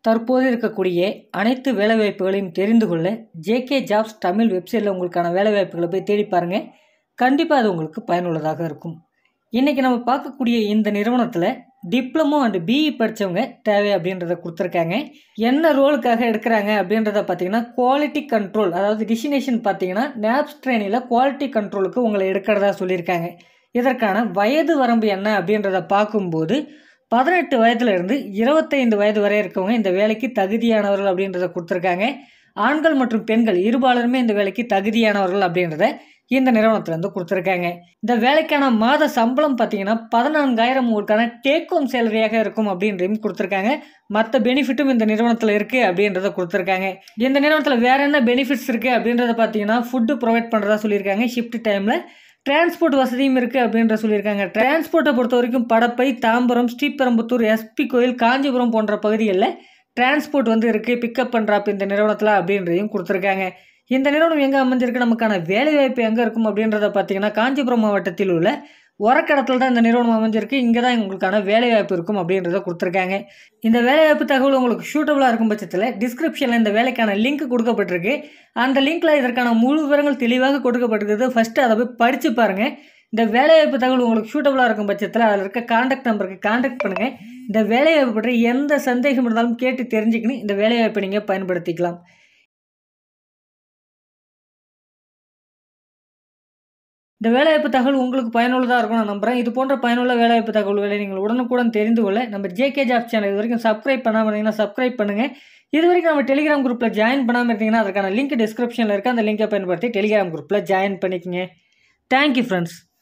தற்போது இருக்கக்கூடிய அனைத்து வேலைவாய்ப்புகளையும் தெரிந்து கொள்ள ஜேகே ஜாப்ஸ் தமிழ் வெப்சைட்டில் உங்களுக்கான வேலைவாய்ப்புகளை போய் தேடி பாருங்கள். கண்டிப்பாக அது உங்களுக்கு பயனுள்ளதாக இருக்கும். இன்றைக்கி நம்ம பார்க்கக்கூடிய இந்த நிறுவனத்தில் டிப்ளமோ அண்ட் பிஇ படித்தவங்க தேவை அப்படின்றத கொடுத்துருக்காங்க. என்ன ரோலுக்காக எடுக்கிறாங்க அப்படின்றத பார்த்தீங்கன்னா குவாலிட்டி கண்ட்ரோல், அதாவது டிஸ்டினேஷன் பார்த்தீங்கன்னா நேப்ஸ் ட்ரெயினில் குவாலிட்டி கண்ட்ரோலுக்கு உங்களை எடுக்கிறதா சொல்லியிருக்காங்க. இதற்கான வயது வரம்பு என்ன அப்படின்றத பார்க்கும்போது 18 வயதுலேருந்து 25 வயது வரை இருக்கவங்க இந்த வேலைக்கு தகுதியானவர்கள் அப்படின்றத கொடுத்துருக்காங்க. ஆண்கள் மற்றும் பெண்கள் இருபாலருமே இந்த வேலைக்கு தகுதியானவர்கள் அப்படின்றத இந்த நிறுவனத்துலேருந்து கொடுத்துருக்காங்க. இந்த வேலைக்கான மாத சம்பளம் பார்த்தீங்கன்னா 14,000 உங்களுக்கான டேக் ஹோம் சேலரியாக இருக்கும் அப்படின்றதையும் கொடுத்துருக்காங்க. மற்ற பெனிஃபிட்டும் இந்த நிறுவனத்தில் இருக்குது அப்படின்றத கொடுத்துருக்காங்க. இந்த நிறுவனத்தில் வேறு என்ன பெனிஃபிட்ஸ் இருக்குது அப்படின்றத பார்த்தீங்கன்னா ஃபுட்டு ப்ரொவைட் பண்ணுறதா சொல்லியிருக்காங்க. ஷிஃப்ட் டைமில் டிரான்ஸ்போர்ட் வசதியும் இருக்குது அப்படின்ற சொல்லியிருக்காங்க. டிரான்ஸ்போர்ட்டை பொறுத்த வரைக்கும் படப்பை, தாம்பரம், ஸ்ரீபெரும்புத்தூர், எஸ்பி கோயில், காஞ்சிபுரம் போன்ற பகுதிகளில் டிரான்ஸ்போர்ட் இருக்குது. பிக்கப் பண்ணுறாப்ப இந்த நிறுவனத்தில் அப்படின்றதையும் கொடுத்துருக்காங்க. இந்த நிறுவனம் எங்கே அமைஞ்சிருக்கு, நமக்கான வேலைவாய்ப்பு எங்கே இருக்கும் அப்படின்றத பார்த்தீங்கன்னா காஞ்சிபுரம் மாவட்டத்தில் உள்ள ஒரக்கடத்தில் தான் இந்த நிறுவனம் அமைஞ்சிருக்கு. இங்கே தான் உங்களுக்கான வேலைவாய்ப்பு இருக்கும் அப்படின்றத கொடுத்துருக்காங்க. இந்த வேலைவாய்ப்பு தகவல் உங்களுக்கு சூட்டபுளாக இருக்கும் பட்சத்தில் டிஸ்கிரிப்ஷனில் இந்த வேலைக்கான லிங்க் கொடுக்கப்பட்டிருக்கு. அந்த லிங்க்கில் இதற்கான முழு விவரங்கள் தெளிவாக கொடுக்கப்பட்டிருக்குது. ஃபஸ்ட்டு அதை போய் படித்து பாருங்கள். இந்த வேலைவாய்ப்பு தகவல் உங்களுக்கு சூட்டபுளாக இருக்கும் பட்சத்தில் அதில் இருக்க கான்டாக்ட் நம்பருக்கு கான்டாக்ட் பண்ணுங்கள். இந்த வேலைவாய்ப்பு பற்றி எந்த சந்தேகம் இருந்தாலும் கேட்டு தெரிஞ்சுக்கின்னு இந்த வேலைவாய்ப்பை நீங்கள் பயன்படுத்திக்கலாம். இந்த வேலைவாய்ப்பு தகவல் உங்களுக்கு பயனுள்ளதாக இருக்கும் நான் நம்புகிறேன். இது போன்ற பயனுள்ள வேலைவாய்ப்பு தகவல்களை நீங்கள் உடனுக்குடன் தெரிந்து கொள்ள நம்ம ஜேகே ஜாப்ஸ் சேனல் இது வரைக்கும் சப்ஸ்கிரைப் பண்ணாமல் இருந்தீங்கன்னா சப்ஸ்கிரைப் பண்ணுங்கள். இது வரைக்கும் நம்ம டெலிகிராம் குரூப்பில் ஜாயின் பண்ணாமல் இருந்தீங்கன்னா அதற்கான லிங்க் டிஸ்கிரிப்ஷனில் இருக்குது. அந்த லிங்கை பயன்படுத்தி டெலிகிராம் குரூப்பில் ஜாயின் பண்ணிக்கங்க. Thank you friends.